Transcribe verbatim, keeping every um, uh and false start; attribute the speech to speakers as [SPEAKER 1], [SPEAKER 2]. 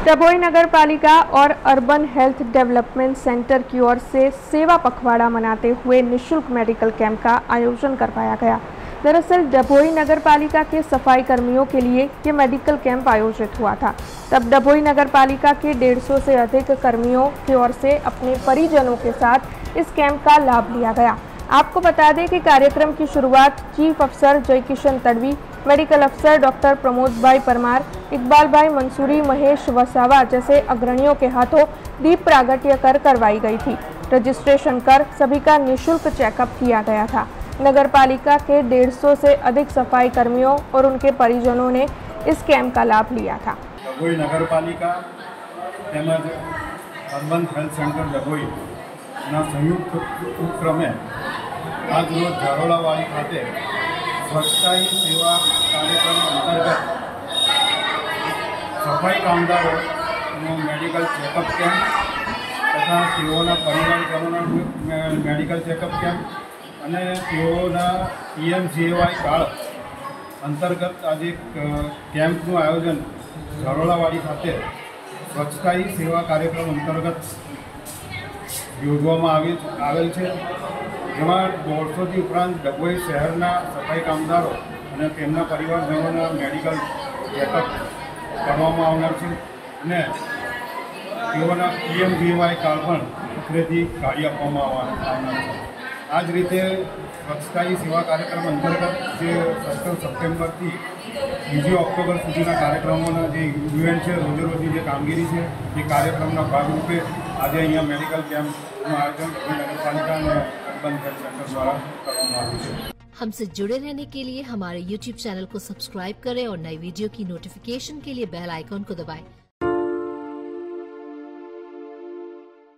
[SPEAKER 1] डभोई नगर पालिका और urban health development centre की ओर से सेवा पखवाड़ा मनाते हुए निःशुल्क मेडिकल कैंप का आयोजन करवाया गया। दरअसल डभोई नगर पालिका के सफाई कर्मियों के लिए ये मेडिकल कैंप आयोजित हुआ था। तब डभोई नगर पालिका के डेढ़ सौ से अधिक कर्मियों की ओर से अपने परिजनों के साथ इस कैंप का लाभ लिया गया। आपको बता दें कि कार्यक्रम की शुरुआत चीफ अफसर जय किशन तड़वी, मेडिकल अफसर डॉक्टर प्रमोद भाई परमार, इकबाल भाई मंसूरी, महेश वसावा जैसे अग्रणियों के हाथों दीप प्रागट्य कर करवाई गई थी। रजिस्ट्रेशन कर सभी का निःशुल्क चेकअप किया गया था। नगर पालिका के डेढ़ सौ से अधिक सफाई कर्मियों और उनके परिजनों ने इस कैंप का लाभ लिया था।
[SPEAKER 2] डभोई नगर पालिका તેમજ અર્બન હેલ્થ સેન્ટર ડભોઈ ના સંયુક્ત ઉપક્રમે આજ રોજ ઝારોલાવાડી ખાતે સ્વચ્છતા ही સેવા કાર્યક્રમ અંતર્ગત સફાઈ કામદારોનો મેડિકલ ચેકઅપ કેમ્પ તથા તેઓના પરિવારજનોના મેડિકલ ચેકઅપ કેમ્પ અને તેઓના પીએમજીએવાય કાર્ડ અંતર્ગત આજે કેમ્પનું આયોજન ઝારોલાવાડી ખાતે સ્વચ્છતા ही સેવા કાર્યક્રમ અંતર્ગત યોજવામાં આવેલ છે, જેમાં દોઢસોથી ઉપરાંત ડભોઈ શહેરના સફાઈ કામદારો અને તેમના પરિવારજનોના મેડિકલ ચેકઅપ કરવામાં આવનાર છે અને તેઓના પીએમજીવાય કાર્ડ પણ ઉતરેથી કાઢી આપવામાં આવનાર છે। આ જ રીતે સ્વચ્છતા ही સેવા કાર્યક્રમ અંતર્ગત જે સત્તર સપ્ટેમ્બરથી બીજી ઓક્ટોબર સુધીના કાર્યક્રમોના જે ઇવેન્ટ છે, રોજે રોજની જે કામગીરી છે એ કાર્યક્રમના ભાગરૂપે આજે અહીંયા મેડિકલ કેમ્પનું આયોજન નગરપાલિકા અને અર્બન હેલ્થ સેન્ટર द्वारा કરવામાં આવ્યું છે।
[SPEAKER 3] हमसे जुड़े रहने के लिए हमारे यूट्यूब चैनल को सब्सक्राइब करें और नई वीडियो की नोटिफिकेशन के लिए बेल आइकॉन को दबाएं।